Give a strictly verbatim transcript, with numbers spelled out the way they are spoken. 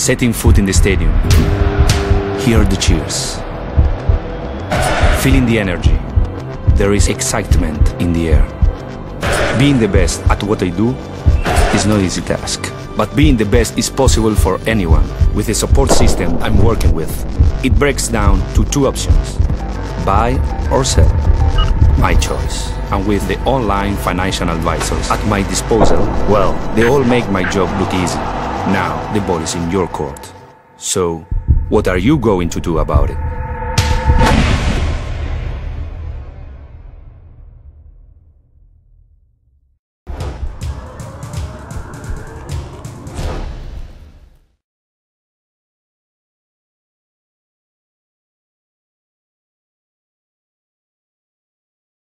Setting foot in the stadium. Hear the cheers. Feeling the energy. There is excitement in the air. Being the best at what I do is no easy task. But being the best is possible for anyone with the support system I'm working with. It breaks down to two options: buy or sell. My choice. And with the online financial advisors at my disposal, well, they all make my job look easy. Now the ball is in your court. So, what are you going to do about it?